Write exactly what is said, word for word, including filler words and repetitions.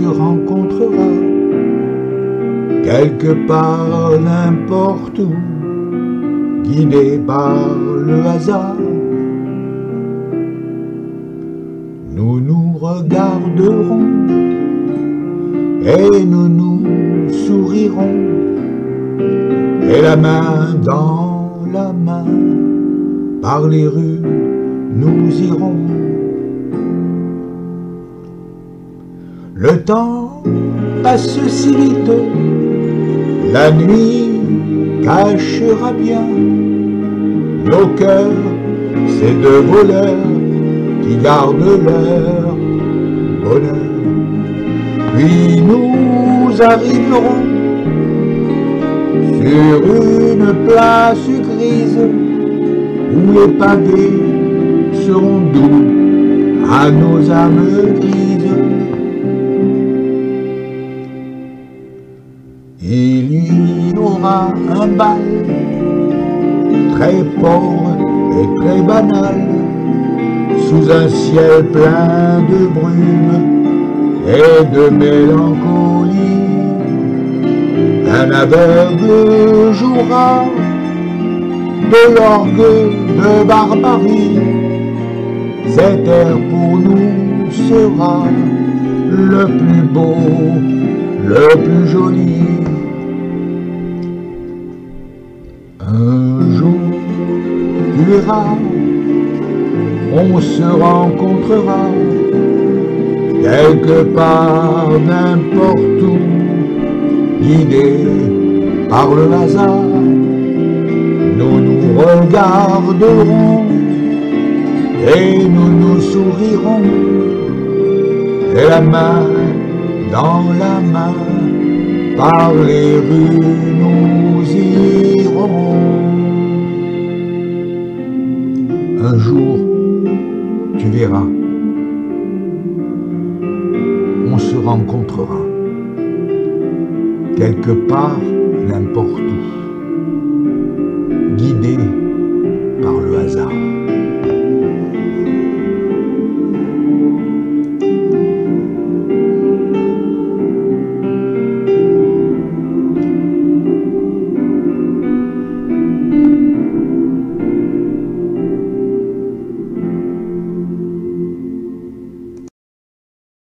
se rencontrera quelque part, n'importe où, guidé par le hasard. Nous nous regarderons et nous nous sourirons, et la main dans la main, par les rues nous irons. Le temps passe si vite, la nuit cachera bien nos cœurs, ces deux voleurs qui gardent leur bonheur. Puis nous arriverons sur une place grise où les pavés seront doux à nos âmes grises. Il y aura un bal très pauvre et très banal, sous un ciel plein de brume et de mélancolie. Un aveugle jouera de l'orgue de barbarie. Cet air pour nous sera le plus beau, le plus joli. Un jour, tu verras, on se rencontrera quelque part, n'importe où, guidés par le hasard. Nous nous regarderons et nous nous sourirons, et la main dans la main, par les rues nous irons. Un jour, tu verras, on se rencontrera quelque part, n'importe où, guidé par le hasard.